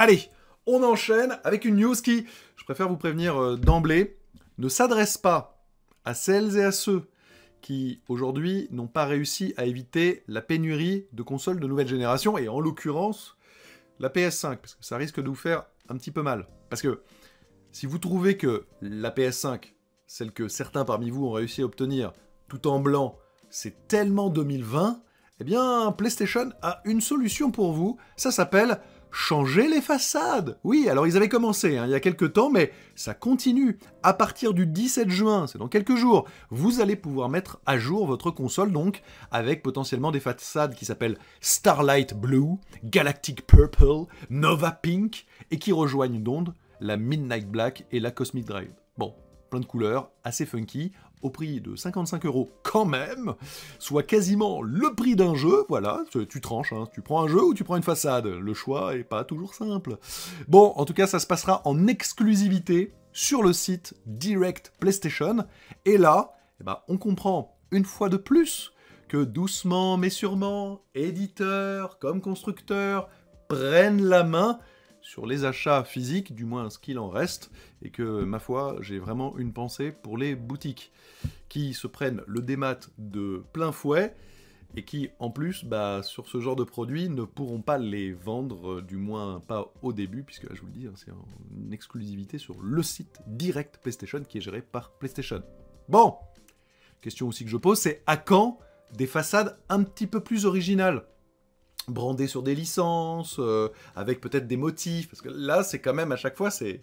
Allez, on enchaîne avec une news qui, je préfère vous prévenir d'emblée, ne s'adresse pas à celles et à ceux qui, aujourd'hui, n'ont pas réussi à éviter la pénurie de consoles de nouvelle génération, et en l'occurrence, la PS5, parce que ça risque de vous faire un petit peu mal. Parce que si vous trouvez que la PS5, celle que certains parmi vous ont réussi à obtenir, tout en blanc, c'est tellement 2020, eh bien, PlayStation a une solution pour vous, ça s'appelle changer les façades. Oui, alors ils avaient commencé il y a quelques temps, mais ça continue. À partir du 17 juin, c'est dans quelques jours, vous allez pouvoir mettre à jour votre console, donc, avec potentiellement des façades qui s'appellent Starlight Blue, Galactic Purple, Nova Pink, et qui rejoignent donc la Midnight Black et la Cosmic Drive. Bon, plein de couleurs, assez funky, au prix de 55 € quand même, soit quasiment le prix d'un jeu, voilà, tu tranches, hein, tu prends un jeu ou tu prends une façade, le choix est pas toujours simple. Bon, en tout cas, ça se passera en exclusivité sur le site Direct PlayStation, et là, eh ben, on comprend une fois de plus que doucement mais sûrement, éditeurs comme constructeurs prennent la main sur les achats physiques, du moins ce qu'il en reste, et que, ma foi, j'ai vraiment une pensée pour les boutiques qui se prennent le démat de plein fouet, et qui, en plus, sur ce genre de produits, ne pourront pas les vendre, du moins pas au début, puisque, là, je vous le dis, c'est une exclusivité sur le site Direct PlayStation, qui est géré par PlayStation. Bon, question aussi que je pose, c'est à quand des façades un petit peu plus originales, brandées sur des licences, avec peut-être des motifs, parce que là, c'est quand même, à chaque fois, c'est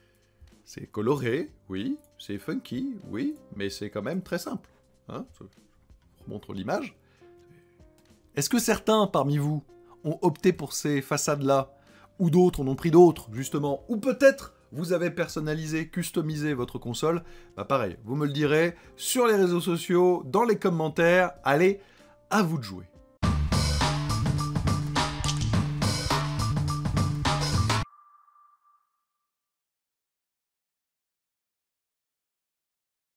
coloré, oui, c'est funky, oui, mais c'est quand même très simple. Hein, je vous montre l'image. Est-ce que certains parmi vous ont opté pour ces façades-là, ou d'autres en ont pris d'autres, justement, ou peut-être vous avez personnalisé, customisé votre console? Pareil, vous me le direz sur les réseaux sociaux, dans les commentaires, allez, à vous de jouer.